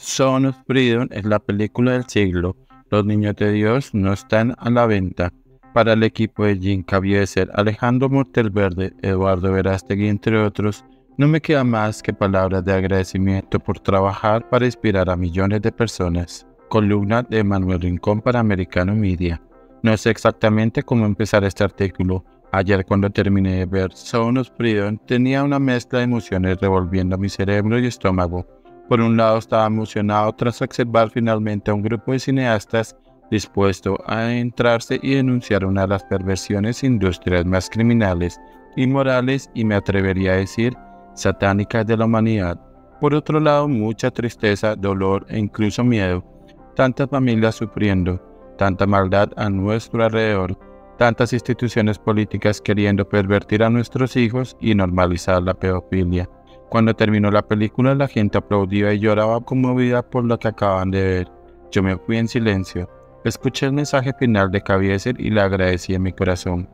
Son of Freedom es la película del siglo. Los niños de Dios no están a la venta. Para el equipo de Jim Caviezel, Alejandro Monteverde, Eduardo Verástegui, entre otros, no me queda más que palabras de agradecimiento por trabajar para inspirar a millones de personas. Columna de Manuel Rincón para Americano Media. No sé exactamente cómo empezar este artículo. Ayer cuando terminé de ver Son of Freedom tenía una mezcla de emociones revolviendo mi cerebro y estómago. Por un lado estaba emocionado tras observar finalmente a un grupo de cineastas dispuesto a entrarse y denunciar una de las perversiones industrias más criminales, inmorales y me atrevería a decir satánicas de la humanidad. Por otro lado, mucha tristeza, dolor e incluso miedo. Tantas familias sufriendo, tanta maldad a nuestro alrededor, tantas instituciones políticas queriendo pervertir a nuestros hijos y normalizar la pedofilia. Cuando terminó la película, la gente aplaudía y lloraba conmovida por lo que acaban de ver. Yo me fui en silencio. Escuché el mensaje final de Caviezel y le agradecí en mi corazón.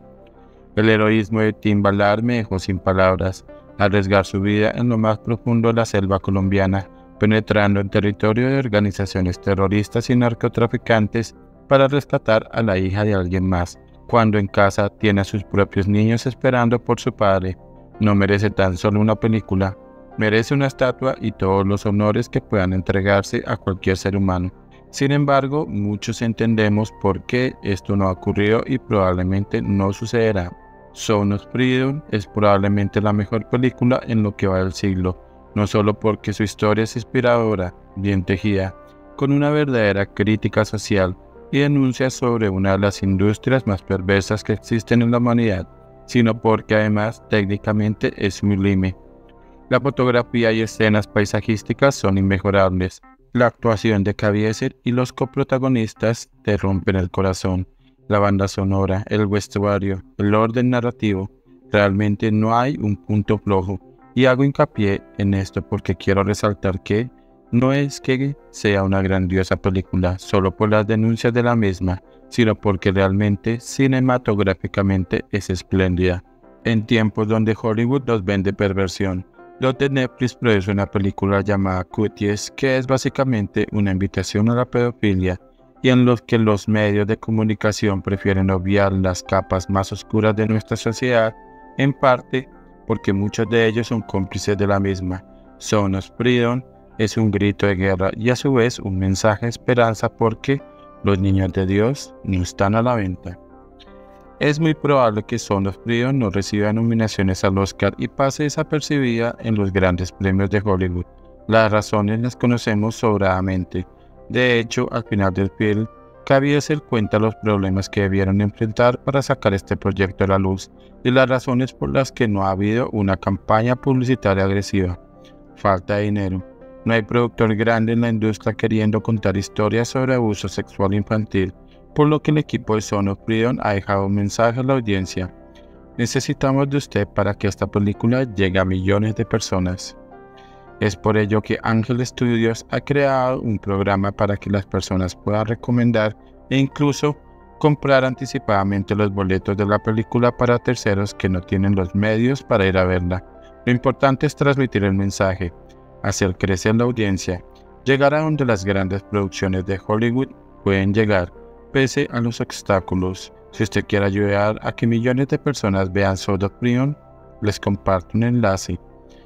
El heroísmo de Tim Ballard me dejó sin palabras. Arriesgar su vida en lo más profundo de la selva colombiana, penetrando en territorio de organizaciones terroristas y narcotraficantes para rescatar a la hija de alguien más, cuando en casa tiene a sus propios niños esperando por su padre. No merece tan solo una película, merece una estatua y todos los honores que puedan entregarse a cualquier ser humano. Sin embargo, muchos entendemos por qué esto no ha ocurrido y probablemente no sucederá. Son of Freedom es probablemente la mejor película en lo que va del siglo, no solo porque su historia es inspiradora, bien tejida, con una verdadera crítica social y denuncia sobre una de las industrias más perversas que existen en la humanidad, sino porque además técnicamente es sublime. La fotografía y escenas paisajísticas son inmejorables. La actuación de Caviezel y los coprotagonistas te rompen el corazón. La banda sonora, el vestuario, el orden narrativo, realmente no hay un punto flojo. Y hago hincapié en esto porque quiero resaltar que no es que sea una grandiosa película solo por las denuncias de la misma, sino porque realmente cinematográficamente es espléndida. En tiempos donde Hollywood nos vende perversión, donde Netflix produce una película llamada Cuties, que es básicamente una invitación a la pedofilia, y en los que los medios de comunicación prefieren obviar las capas más oscuras de nuestra sociedad, en parte porque muchos de ellos son cómplices de la misma. Son of Freedom es un grito de guerra y a su vez un mensaje de esperanza porque los niños de Dios no están a la venta. Es muy probable que Son of Freedom no reciba nominaciones al Oscar y pase desapercibida en los grandes premios de Hollywood. Las razones las conocemos sobradamente. De hecho, al final del film, Caviezel cuenta los problemas que debieron enfrentar para sacar este proyecto a la luz y las razones por las que no ha habido una campaña publicitaria agresiva. Falta de dinero. No hay productor grande en la industria queriendo contar historias sobre abuso sexual infantil, por lo que el equipo de Son of Freedom ha dejado un mensaje a la audiencia. Necesitamos de usted para que esta película llegue a millones de personas. Es por ello que Ángel Studios ha creado un programa para que las personas puedan recomendar e incluso comprar anticipadamente los boletos de la película para terceros que no tienen los medios para ir a verla. Lo importante es transmitir el mensaje, hacer crecer la audiencia, llegar a donde las grandes producciones de Hollywood pueden llegar, pese a los obstáculos. Si usted quiere ayudar a que millones de personas vean Son of Freedom, les comparto un enlace: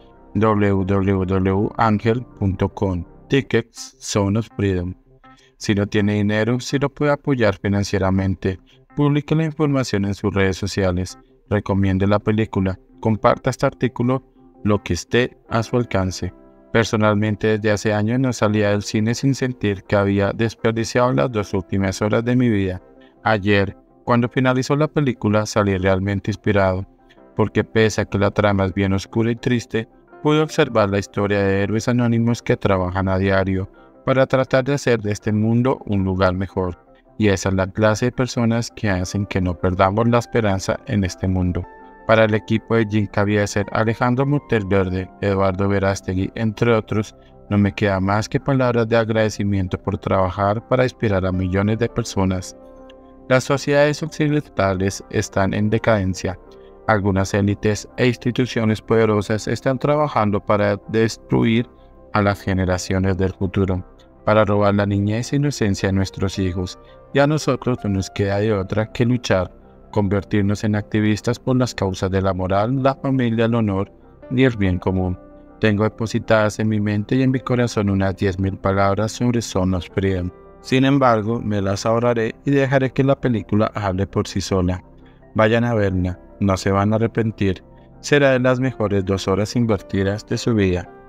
www.angel.com Tickets Son of Freedom. Si no tiene dinero, si lo puede apoyar financieramente, publique la información en sus redes sociales, recomiende la película, comparta este artículo, lo que esté a su alcance. Personalmente, desde hace años no salía del cine sin sentir que había desperdiciado las 2 últimas horas de mi vida. Ayer, cuando finalizó la película, salí realmente inspirado, porque pese a que la trama es bien oscura y triste, pude observar la historia de héroes anónimos que trabajan a diario para tratar de hacer de este mundo un lugar mejor. Y esa es la clase de personas que hacen que no perdamos la esperanza en este mundo. Para el equipo de Jim Caviezel, Alejandro Monteverde, Eduardo Verástegui, entre otros, no me queda más que palabras de agradecimiento por trabajar para inspirar a millones de personas. Las sociedades occidentales están en decadencia. Algunas élites e instituciones poderosas están trabajando para destruir a las generaciones del futuro. para robar la niñez e inocencia de nuestros hijos, y a nosotros no nos queda de otra que luchar, convertirnos en activistas por las causas de la moral, la familia, el honor y el bien común. Tengo depositadas en mi mente y en mi corazón unas 10.000 palabras sobre Son of Freedom. Sin embargo, me las ahorraré y dejaré que la película hable por sí sola. Vayan a verla, no se van a arrepentir. Será de las mejores 2 horas invertidas de su vida.